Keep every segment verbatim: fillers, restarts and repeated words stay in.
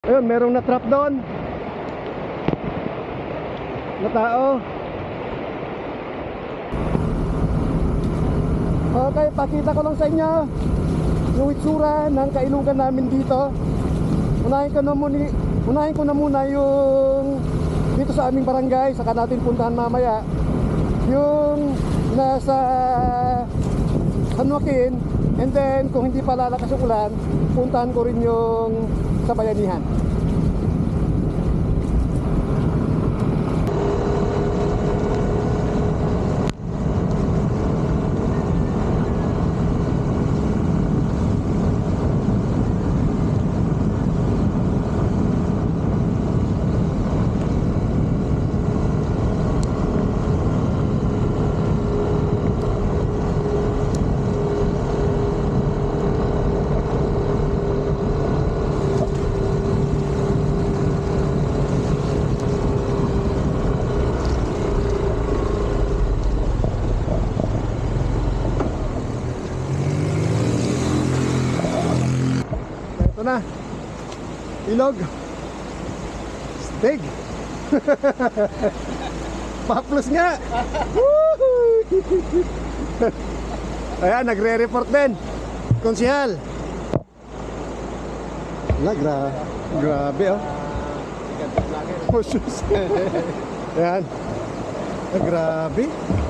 Ayun, merong na-trap doon na tao. Okay, pakita ko lang sa inyo yung itsura ng kailugan namin dito. Unahin ko na muna, unahin ko na muna yung dito sa aming barangay, saka natin puntahan mamaya yung nasa San Joaquin. And then kung hindi pa lalakas yung ulan, puntahan ko rin yung sa Bayanihan. Ito na, ilog Stig. Paplos nga. Ayan, nagre-report din Konsihal. Wala, gra grabe oh. Oh, sus. Ayan, ah, grabe.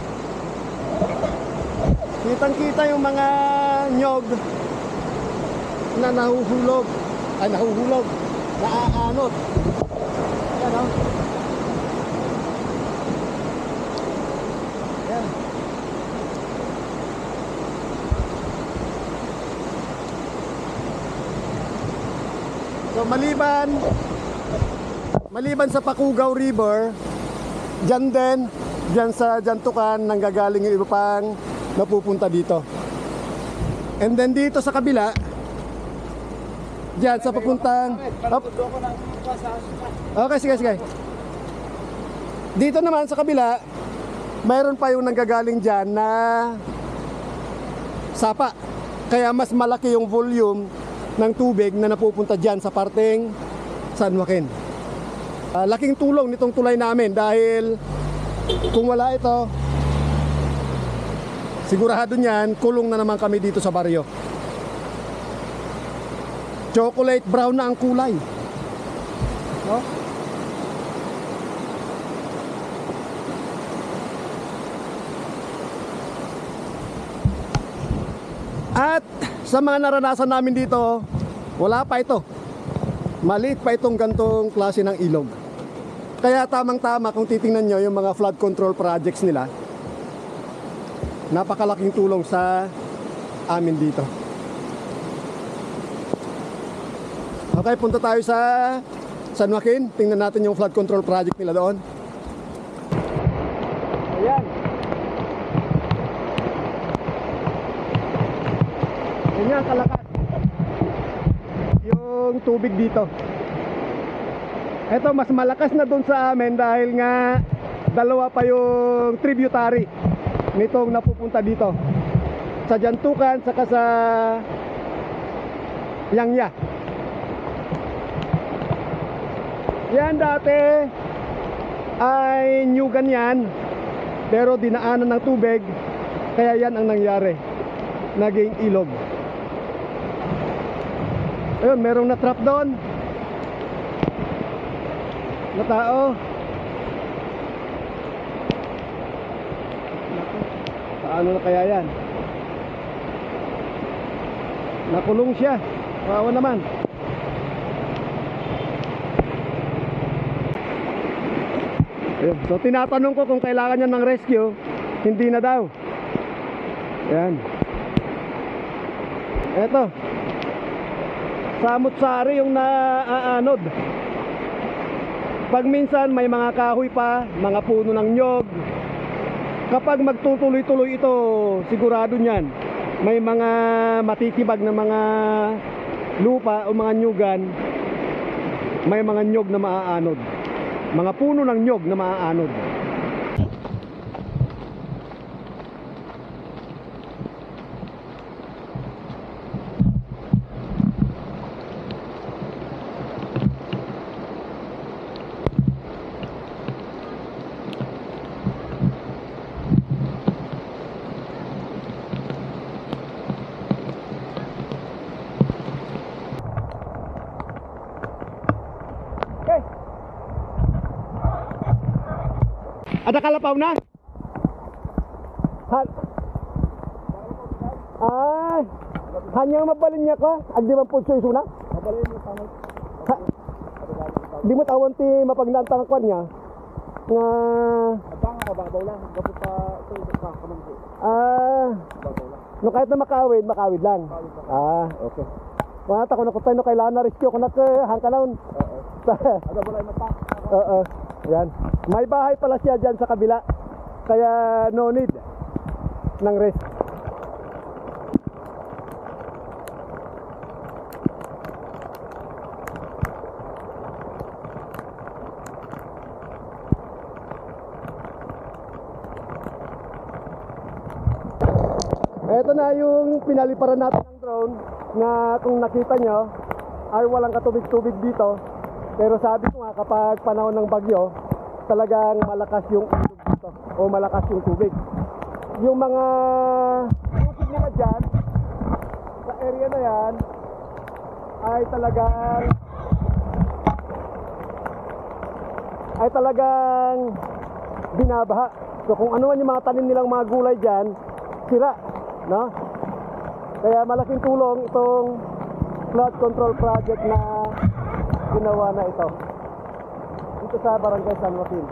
Kitang kita yung mga nyog na nahuhulog, ay nahuhulog, naaanot. Ayan o. Ayan. So maliban Maliban sa Pakugaw River, dyan din, dyan sa Jantukan, nanggagaling yung iba pang napupunta dito. And then dito sa kabila, diyan sa papuntang op. Okay, sige, sige. Dito naman sa kabila, mayroon pa yung nanggagaling diyan na sapa. Kaya mas malaki yung volume ng tubig na napupunta diyan sa parteng San Joaquin. Uh, laking tulong nitong tulay namin dahil kung wala ito, sigurado niyan kulong na naman kami dito sa baryo. Chocolate brown na ang kulay. No? At sa mga naranasan namin dito, wala pa ito. Maliit pa itong gantong klase ng ilog. Kaya tamang-tama kung titingnan nyo yung mga flood control projects nila, napakalaking tulong sa amin dito. Okay, punta tayo sa San Joaquin. Tingnan natin yung flood control project nila doon. Ayan. Ganyan kalakas yung tubig dito. Ito mas malakas na doon sa amin dahil nga dalawa pa yung tributary nitong napupunta dito. Sa Jantukan saka sa Yangya. Yan dati ay nyugan yan, pero dinaanan ng tubig, kaya yan ang nangyari, naging ilog. Ayun, merong na-trap doon na tao. Paano na kaya yan? Nakulong siya, kawawa naman. Ayun. So tinatanong ko kung kailangan niya ng rescue, hindi na daw. Ayan. Eto, samut-sari yung naaanod. Pag minsan may mga kahoy pa, mga puno ng nyog. Kapag magtutuloy-tuloy ito, sigurado niyan may mga matitibag na mga lupa o mga nyugan, may mga nyog na maaanod. Mga puno ng nyog na maaanod. Ada kalapaw na? Han Ay, hanya mabalin niya ka? Agdi man po sa isuna? Mabalin mo tawon. Di mo tawon ti mapagnantang kwan niya? Nga... Abang, mababaw lang. Gapit pa ito, ito pa, kamangko. Ah, no kahit na makawid, makawid lang. Ah, okay. Mga tako na kutay no kailangan na rescue ko na ka hangkanaon. Oo. Ada wala mata. Oo. Yan. May bahay pala siya diyan sa kabila. Kaya no need ng rest. Ito na yung pinaliparan natin ng drone na kung nakita nyo ay walang katubig-tubig dito. Pero sabi ko nga kapag panahon ng bagyo talagang malakas yung ilog dito o malakas yung tubig. Yung mga tubig nila dyan sa area na yan ay talagang ay talagang binabaha. So kung ano man yung mga tanim nilang mga gulay dyan, sira. No? Kaya malaking tulong itong flood control project na ginawa na ito dito sa Barangay San Joaquin.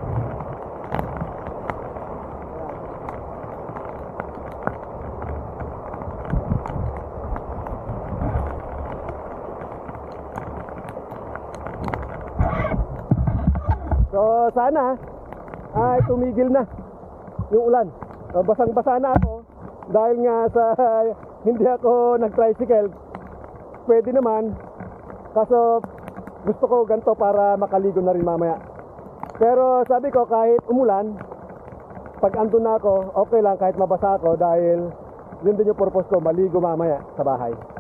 So sana ay tumigil na yung ulan. Basang-basa na ako dahil nga sa hindi ako nag-tricycle. Pwede naman, kaso gusto ko ganito para makaligo na rin mamaya. Pero sabi ko kahit umulan, pag andun na ako, okay lang kahit mabasa ako dahil yun din yung purpose ko, maligo mamaya sa bahay.